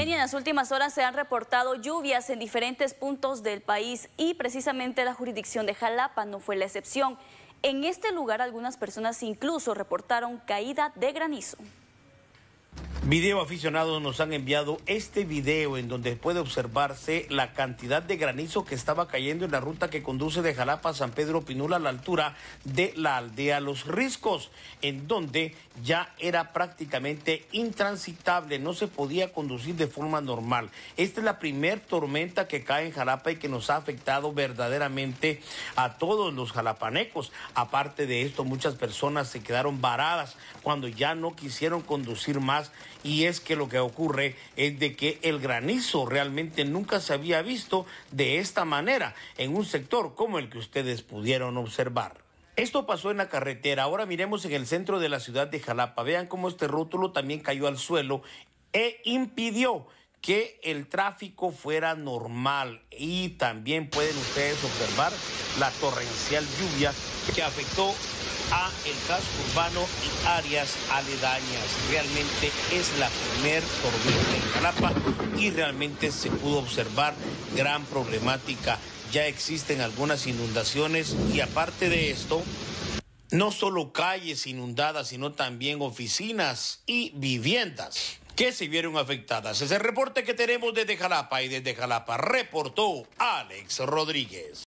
Jenny, en las últimas horas se han reportado lluvias en diferentes puntos del país y precisamente la jurisdicción de Jalapa no fue la excepción. En este lugar algunas personas incluso reportaron caída de granizo. Video aficionados nos han enviado este video en donde puede observarse la cantidad de granizo que estaba cayendo en la ruta que conduce de Jalapa a San Pedro Pinula a la altura de la aldea Los Riscos, en donde ya era prácticamente intransitable, no se podía conducir de forma normal. Esta es la primer tormenta que cae en Jalapa y que nos ha afectado verdaderamente a todos los jalapanecos. Aparte de esto, muchas personas se quedaron varadas cuando ya no quisieron conducir más. Y es que lo que ocurre es de que el granizo realmente nunca se había visto de esta manera en un sector como el que ustedes pudieron observar. Esto pasó en la carretera. Ahora miremos en el centro de la ciudad de Jalapa. Vean cómo este rótulo también cayó al suelo e impidió que el tráfico fuera normal. Y también pueden ustedes observar la torrencial lluvia que afectó a el casco urbano y áreas aledañas. Realmente es la primer tormenta en Jalapa y realmente se pudo observar gran problemática. Ya existen algunas inundaciones y aparte de esto, no solo calles inundadas, sino también oficinas y viviendas que se vieron afectadas. Es el reporte que tenemos desde Jalapa y desde Jalapa reportó Alex Rodríguez.